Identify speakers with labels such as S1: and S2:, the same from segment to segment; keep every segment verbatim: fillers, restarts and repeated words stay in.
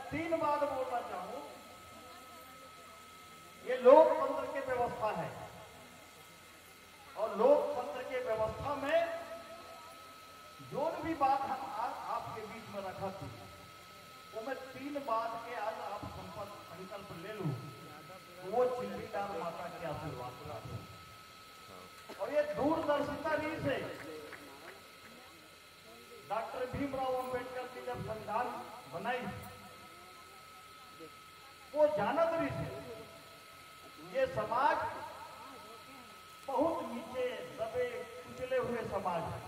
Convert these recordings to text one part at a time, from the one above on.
S1: तीन बात बोलना चाहूं। ये लोकतंत्र की व्यवस्था है और लोकतंत्र की व्यवस्था में जो भी बात हम आज आपके बीच में रखा थी वो मैं तीन बात के आज आप संपर्क संकल्प ले लूं, वो चिल्लीदार माता के आशीर्वाद प्राप्त हो। और ये दूरदर्शिता नहीं से डॉक्टर भीमराव अंबेडकर की जब संविधान बनाई वो जानकारी से ये समाज बहुत नीचे दबे कुचले हुए समाज है।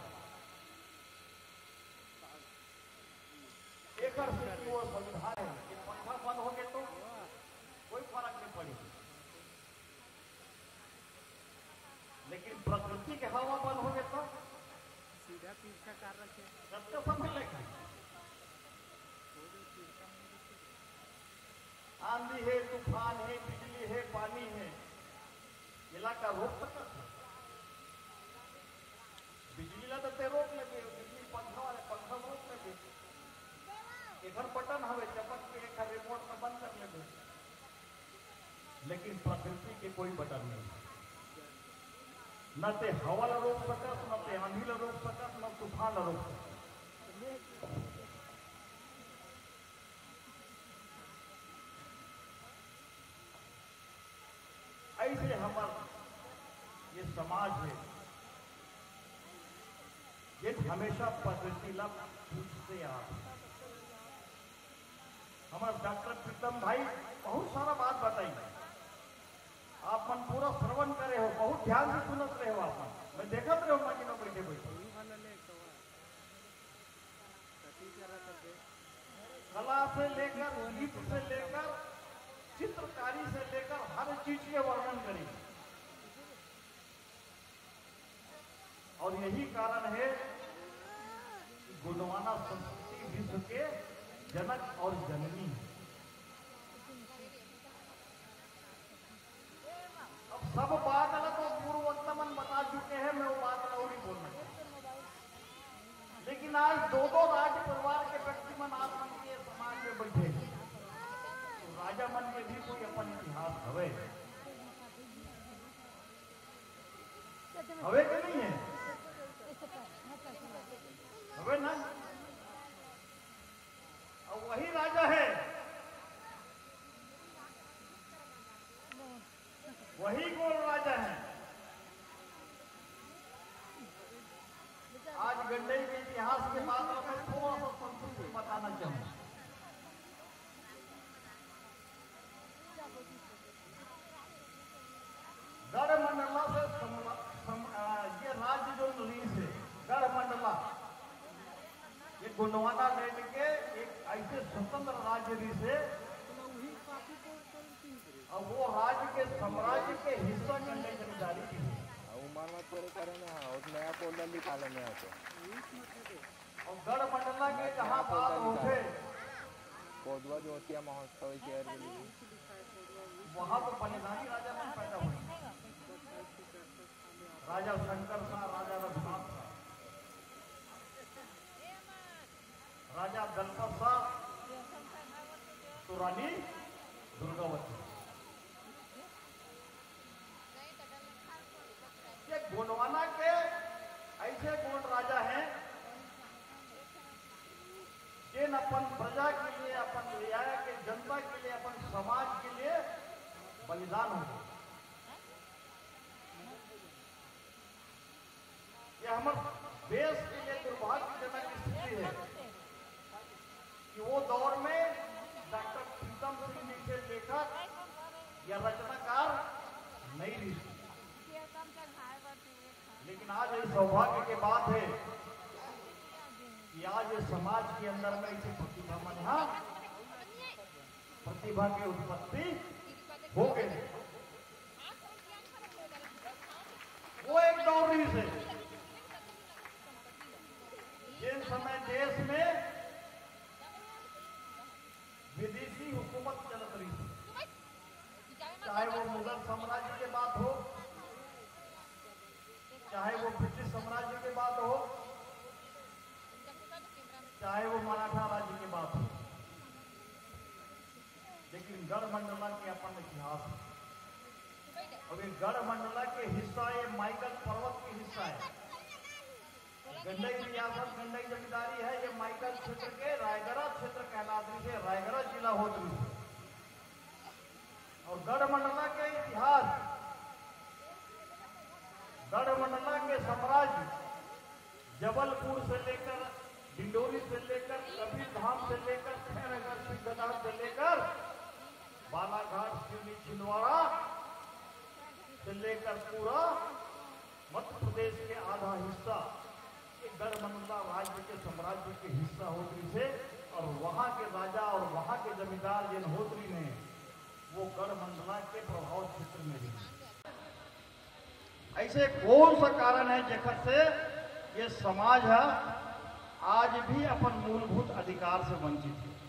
S1: एक वो संविधान है कि पंखा बंद हो गए तो कोई फर्क नहीं पड़ी, लेकिन प्रकृति के हवा बंद हो गए तो सीधा पीछा कर रखे सबको समझ लगे। आंधी है, तूफान है, बिजली है, पानी है, इलाका रोक सकता है। बिजली ला तो रोक लगे, बिजली पंखा वाले पंखा रोक लगे, एक बटन हवे चपक के एक रिमोट में बंद कर लगे, लेकिन प्रकृति के कोई बटन नहीं। न ते हवा ला रोक सकत, न ते आंधी ला रोक सकत, न तूफान ला रोक सकत। ऐसे हमारा ये समाज है ये हमेशा प्रकृति ला पूछते आप। हमारे डॉक्टर प्रीतम भाई बहुत सारा बात बताई, आप मन पूरा श्रवण करे हो, बहुत ध्यान से सुनत रहे हो। आप मैं देखत रहे हो मानी में बैठे बैठे कला से लेकर गीत से लेकर चित्रकारी से लेकर हर चीज के वर्णन करी। और यही कारण है कि गोंडवाना संस्कृति विश्व के जनक और जननी। अब सब बात अलग तो पूर्ववक्ता मन बता चुके हैं, मैं वो बात और नहीं बोलना चाहता। लेकिन आज दो दो राज परिवार के व्यक्ति मन आप मन के समाज में बैठे, तो राजा मन के भी कोई अपन इतिहास हवे हवे के नहीं है, हवे ना। और वही राजा है, वही गोल राजा है। आज गंडई के इतिहास के बाद मैं थोड़ा सा संक्षिप्त बताना चाहूँ। गढ़ मंडला से सम, सम, आ, ये राज्य जो रीस है गढ़ मंडला, ये गोंडवाना लैंड के एक ऐसे स्वतंत्र राज्य रीस है और वो राज्य के साम्राज्य के हिस्सा करने की जारी की है।
S2: नया पोल निकाले में आते
S1: और गढ़ मंडला के जहाँ बात होते
S2: पौधवा जो होती है महोत्सव शहर के लिए
S1: वहाँ तो बलिदानी राजा मन पैदा हुए, राजा शंकर शाह, राजा रघुनाथ शाह, राजा दलपत शाह, तो रानी दुर्गावती। ये गोंडवाना के ऐसे गोंड राजा हैं जिन अपन प्रजा के लिए, अपन रियाया के जनता के लिए, अपन समाज के लिए बलिदान हो। ये हमारे देश के लिए दुर्भाग्यजनक स्थिति है कि वो दौर में डॉक्टर प्रीतम सिंह जी से लेकर या रचनाकार नहीं रही। लेकिन आज ये सौभाग्य की बात है कि आज ये समाज के अंदर में ऐसी प्रतिभा मन यहाँ प्रतिभा की उत्पत्ति हो गई। वो एक दौर से जिस समय देश में विदेशी हुकूमत चलत रही, चाहे वो मुगल साम्राज्य के बात हो, चाहे वो ब्रिटिश साम्राज्य की बात हो, चाहे वो मराठा राज्य की बात हो, गढ़मंडला के हिस्सा, ये माइकल पर्वत के हिस्सा है। गंडई रियासत, गंडई जमींदारी है। ये माइकल क्षेत्र के रायगढ़ क्षेत्र कहलाती से रायगढ़ जिला होती है। और गढ़मंडला के इतिहास, गढ़मंडला के साम्राज्य जबलपुर से लेकर, डिंडोरी से लेकर, कबीरधाम से लेकर, खैरगढ़ सिद्धनाथ से लेकर बालाघाट, सिवनी, छिंदवाड़ा से लेकर पूरा मध्य प्रदेश के आधा हिस्सा ये गढ़मंडला राज्य के साम्राज्य के हिस्सा होत्री से। और वहां के राजा और वहां के जमींदार जिन होत्री ने वो गढ़मंडला के प्रभाव क्षेत्र में रहे। ऐसे कौन सा कारण है जेकर से ये समाज है आज भी अपन मूलभूत अधिकार से वंचित है।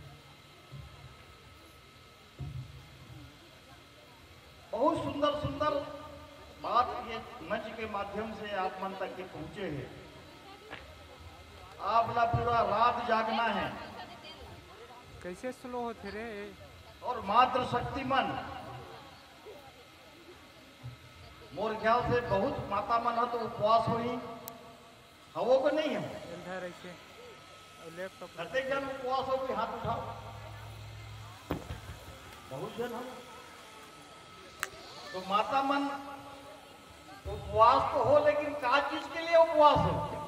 S1: बहुत सुंदर सुंदर बात ये मंच के माध्यम से आप मन तक के पहुंचे हैं। आपला पूरा रात जागना है।
S2: कैसे स्लो होते रे?
S1: और मात्र शक्तिमान मोर ख्याल से बहुत माता मन है तो उपवास हुई हवो को नहीं है।
S2: इधर ऐसे लैपटॉप
S1: प्रत्येक जन उपवास हो कोई हाथ उठाओ। बहुत जन हम तो माता मन उपवास तो हो, लेकिन का चीज के लिए उपवास हो?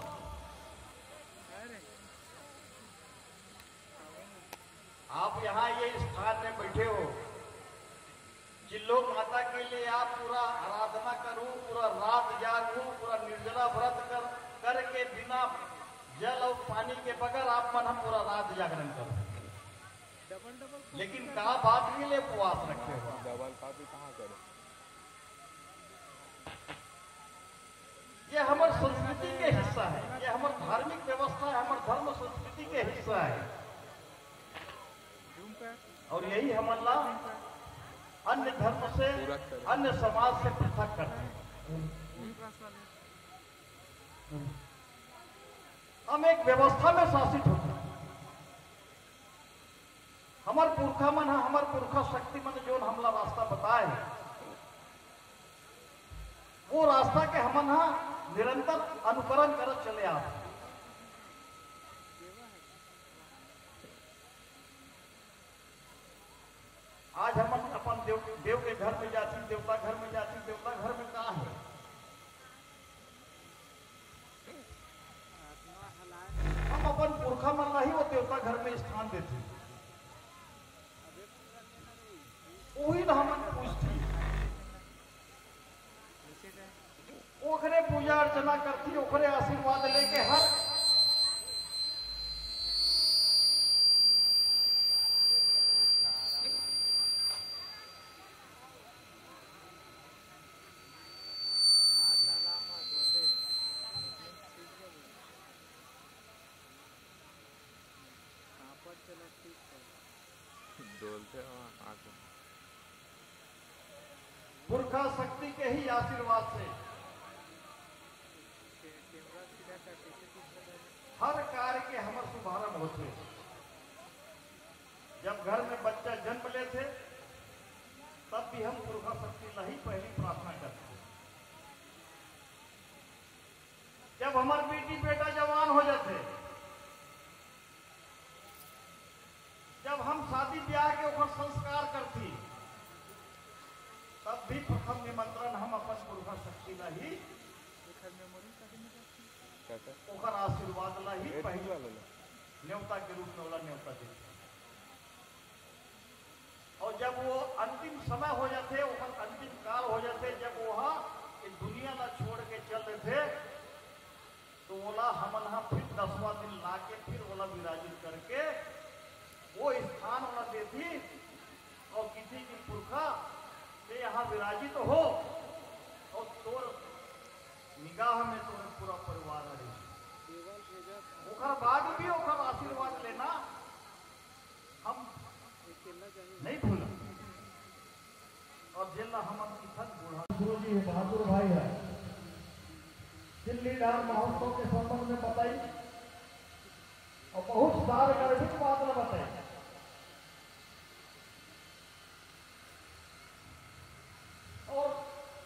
S1: आप यहाँ ये स्थान में बैठे हो, जिन लोग माता के लिए आप पूरा आराधना करूं, पूरा रात जागूं, पूरा निर्जला व्रत कर करके बिना जल और पानी के बगैर आप मन हम पूरा रात जागरण करो, लेकिन का बात के लिए उपवास रखे हो?
S2: डबल कॉपी कहाँ करो?
S1: ये हमारे संस्कृति के हिस्सा है, ये हमारे धार्मिक व्यवस्था है, हमारे धर्म संस्कृति के हिस्सा है। और यही हमारा अन्य धर्म से, अन्य समाज से पृथक करते हैं। हम एक व्यवस्था में शासित होते हैं। हमार पुरखा मन है, हमार पुरखा शक्ति मन जो हमला रास्ता बताए है, वो रास्ता के हमन हा निरंतर अनुकरण कर चले आते। आज हम अपन देव देव के घर में जाती, देवता घर में जाती, देवता घर में कहाँ है? हम अपन पुरखा मन ही वो देवता घर में स्थान देते, वही ना हम पूछती, ओखरे पूजा अर्चना करती, ओखरे आशीर्वाद लेके हर पुरखा शक्ति के ही आशीर्वाद से हर कार्य के हमारे शुभारंभ होते। जब घर में बच्चा जन्म लेते तब भी हम पुरखा शक्ति ला ही पहली प्रार्थना करते। जब हमारे बेटी बेटा जवान हो जाते, जब हम शादी ब्याह के ऊपर संस्कार करती, तब भी प्रथम निमंत्रण हम अपन पुरखा शक्ति ला ही ओकर आशीर्वाद ला ही पहले न्योता के रूप में वाला न्योता देते। और जब वो अंतिम समय हो जाते, ओकर अंतिम काल हो जाते, जब वह इस दुनिया ला छोड़ के चल रहे थे, तो बोला हमन हा फिर दसवां दिन ला के फिर बोला विराजित करके वो स्थान वाला देती और किसी की पुरखा से यहाँ विराजित हो और तोर निगाह में तोर पूरा परिवार रहे। ओकर बाद भी ओकर आशीर्वाद लेना हम नहीं भूला। और जिला हम गुरु जी बहादुर भाई है, दिल्ली डाल महोत्सव के संबंध में बताई और बहुत सारे गर्भित बात में बताई। और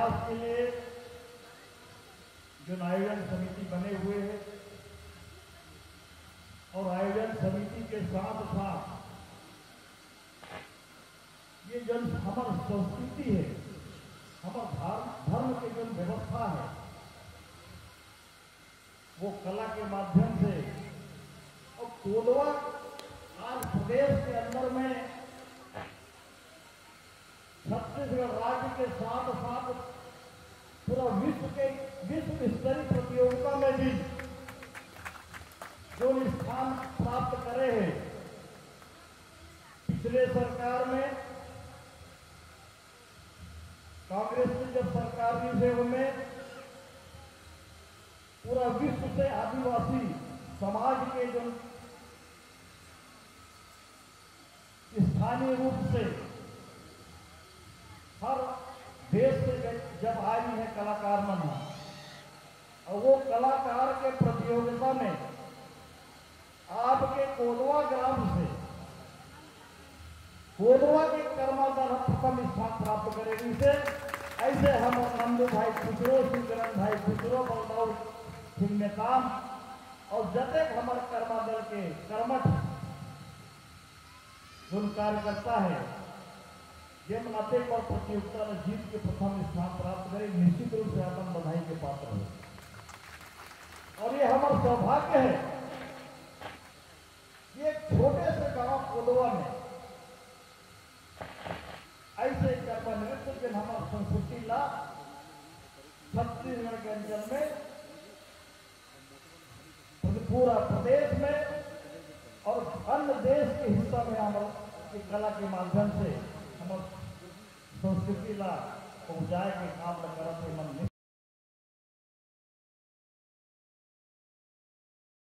S1: प्रयास के लिए जो आयोजन समिति बने हुए हैं और आयोजन समिति के साथ साथ ये जो हमारी संस्कृति है, हमारा धर्म की जो व्यवस्था है, वो कला के माध्यम से और कोल्वा आज प्रदेश के अंदर में छत्तीसगढ़ राज्य के साथ साथ पूरा विश्व के विश्व स्तरीय प्रतियोगिता में भी जो स्थान प्राप्त करे हैं। पिछले सरकार में कांग्रेस की जब सरकार की थे उनमें पूरा विश्व से आदिवासी समाज के जो स्थानीय रूप से हर देश से जब आई है कलाकार मना, और वो कलाकार के प्रतियोगिता में आपके कोल्वा ग्राम से कोल्वा के कर्माधार प्रथम स्थान प्राप्त करेगी से ऐसे हम नंदू भाई खुसरो, शिवकरण भाई खुसरो, बलदाऊ सिंह ने काम और जतेक हमारे कर्मा दल के कर्मठ जो कार्य करता है ये अतेक और प्रतियोगिता में जीत के प्रथम स्थान प्राप्त करे, निश्चित रूप से अपन बधाई के पात्र हो। और ये हमारा सौभाग्य है, ये छोटे से गांव कोल्वा में ऐसे कर्म नृत्य के हमारा संस्कृति ला छत्तीसगढ़ के अंचल में पूरा प्रदेश में और अन्य देश के हिस्सा में हमारे कला के माध्यम से हमारे संस्कृति ला पहुंचाए के काम करते मन